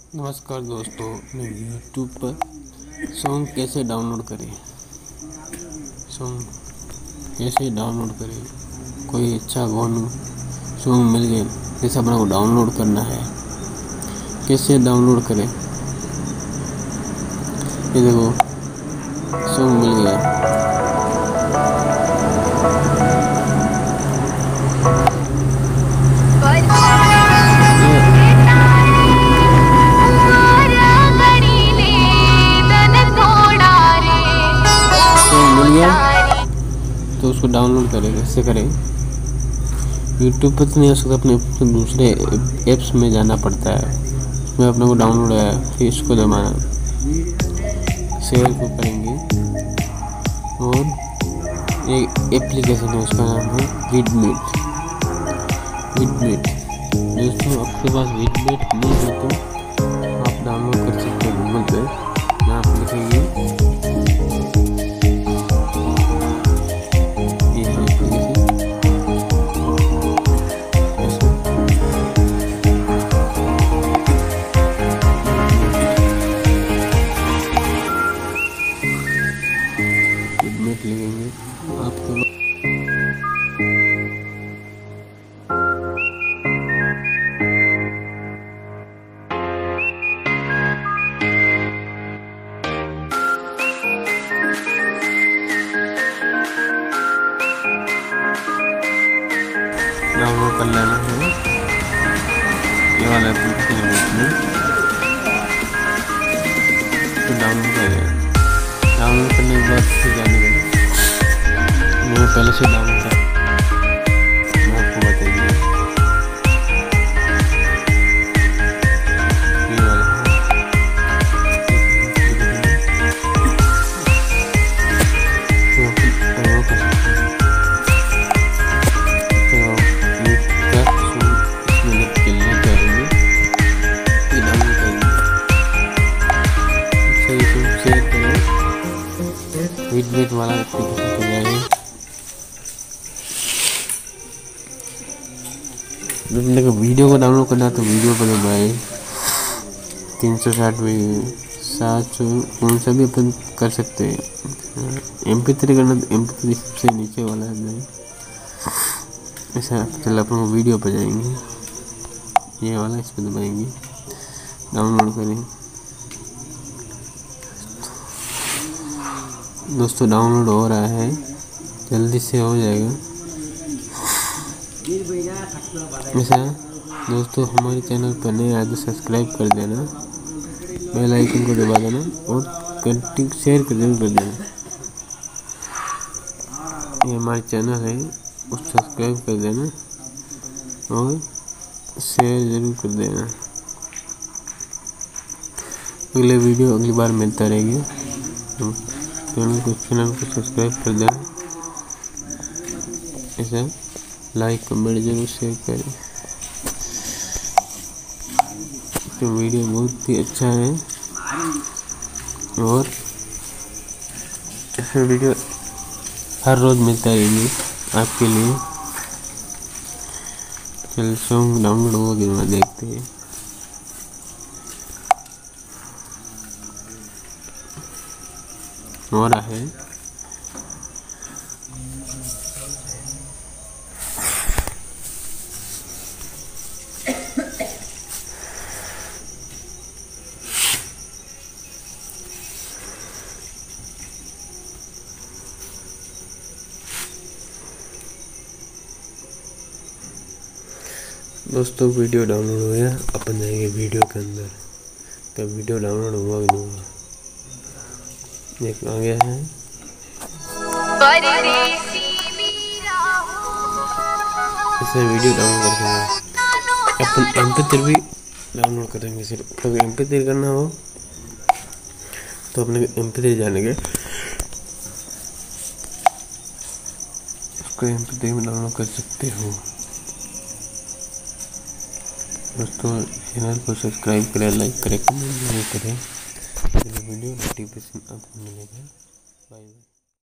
नमस्कार दोस्तों, मैं YouTube पर सॉन्ग कैसे डाउनलोड करें। कोई अच्छा सॉन्ग मिल गया जैसे अपने को डाउनलोड करना है, कैसे डाउनलोड करें। ये देखो सॉन्ग मिल गया। तो उसको डाउनलोड करें, कैसे करें। यूट्यूब पर तो नहीं हो सकता, अपने दूसरे ऐप्स में जाना पड़ता है। उसमें अपने को डाउनलोड है, फिर इसको दबाना, शेयर को करेंगे और एक एप्लीकेशन है, उसका नाम है विडमेट। दोस्तों आपके पास विडमेट नहीं है तो आप डाउनलोड कर सकते हैं गूगल पे। यहाँ आप लिखेंगे लिखेंगे आपको डाउनलोड कर लेना है। ये वाला एप्लीकेशन तो डाउनलोड करें। डाउनलोड करने के बाद फिर जाने के मैं पहले से डाउनलोड कर मैं आपको बताइए। ये वाला विडमेट वाला एप्लीकेशन को जाएंगे। अपने को वीडियो को डाउनलोड करना तो वीडियो पर दबाए 360 में 700 कौन सा भी अपन कर सकते हैं। MP3 करना तो MP3 सबसे नीचे वाला है। ऐसा चल अपन वीडियो पर जाएंगे, ये वाला इस पर दबाएंगे, डाउनलोड करें। दोस्तों डाउनलोड हो रहा है, जल्दी से हो जाएगा। ऐसा दोस्तों हमारे चैनल पर नए आए तो सब्सक्राइब कर देना, बेल आइकन को दबा देना और कंटिन्यू शेयर कर देना। ये हमारे चैनल है, उसको सब्सक्राइब कर देना और शेयर ज़रूर कर देना। अगले वीडियो अगली बार मिलता रहेगी। चैनल को सब्सक्राइब कर देना, ऐसा लाइक कमेंट जरूर शेयर करें। तो वीडियो बहुत ही अच्छा है और ऐसे वीडियो हर रोज मिलता रहेगी आपके लिए। चल सॉन्ग डाउनलोड हो गया, देखते हैं। हो रहा है दोस्तों वीडियो डाउनलोड हो गया। अपन जाएंगे वीडियो के अंदर, तब वीडियो डाउनलोड हुआ कि नहीं हुआ। एक आ गया है, इसे वीडियो डाउनलोड करके अपन MP3 भी डाउनलोड करेंगे। सिर्फ अगर MP3 करना हो तो अपने MP3 जाने के उसको MP3 में डाउनलोड कर सकते हो। दोस्तों चैनल को सब्सक्राइब करें, लाइक करें, कमेंट करें। वीडियो नोटिफिकेशन आपको मिलेगा। Bye bye.